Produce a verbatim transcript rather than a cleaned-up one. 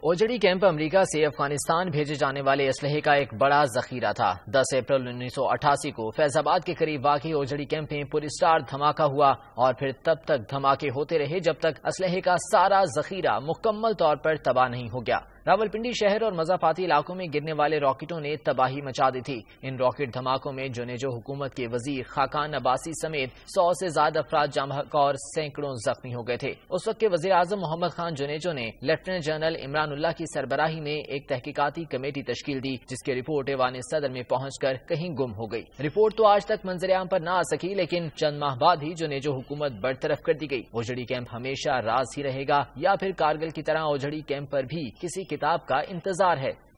ओझड़ी camp America से अफगानिस्तान भेजे जाने वाले असलहे का एक बड़ा जखीरा था। दस अप्रैल उन्नीस सौ अठासी को फैजाबाद के करीब वाक़ई ओझड़ी कैंप में पुरस्कार धमाका हुआ और फिर तब तक धमाके होते रहे जब तक असलहे का सारा जखीरा मुकम्मल तौर पर तबाह नहीं हो गया। रावलपिंडी शहर और मज़ाफाती इलाकों में गिरने वाले रॉकेटों ने तबाही मचा दी थी। इन रॉकेट धमाकों में जुनेजो हुकूमत के वजीर खाकान अब्बासी समेत सौ से ज्यादा अफराद जाम हक और सैकड़ों जख्मी हो गए थे। उस वक्त के वजीर आजम मोहम्मद खान जुनेजो ने लेफ्टिनेंट जनरल इमरान उल्लाह की सरबराही में एक तहकीकाती कमेटी तश्कील दी, जिसकी रिपोर्ट ऐवान सदर में पहुंचकर कहीं गुम हो गई। रिपोर्ट तो आज तक मंजर-ए-आम पर न आ सकी, लेकिन चंद माह बाद ही जुनेजो हुकूमत बरतरफ कर दी गई। ओझड़ी कैंप हमेशा राज ही रहेगा या फिर कारगिल की तरह ओझड़ी कैंप पर भी किसी किताब का इंतजार है।